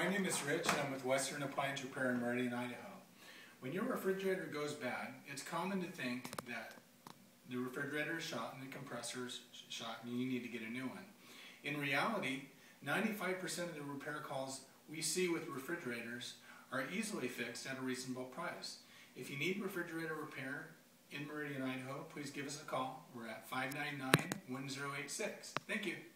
My name is Rich and I'm with Western Appliance Repair in Meridian, Idaho. When your refrigerator goes bad, it's common to think that the refrigerator is shot and the compressor is shot and you need to get a new one. In reality, 95% of the repair calls we see with refrigerators are easily fixed at a reasonable price. If you need refrigerator repair in Meridian, Idaho, please give us a call. We're at 599-1086. Thank you.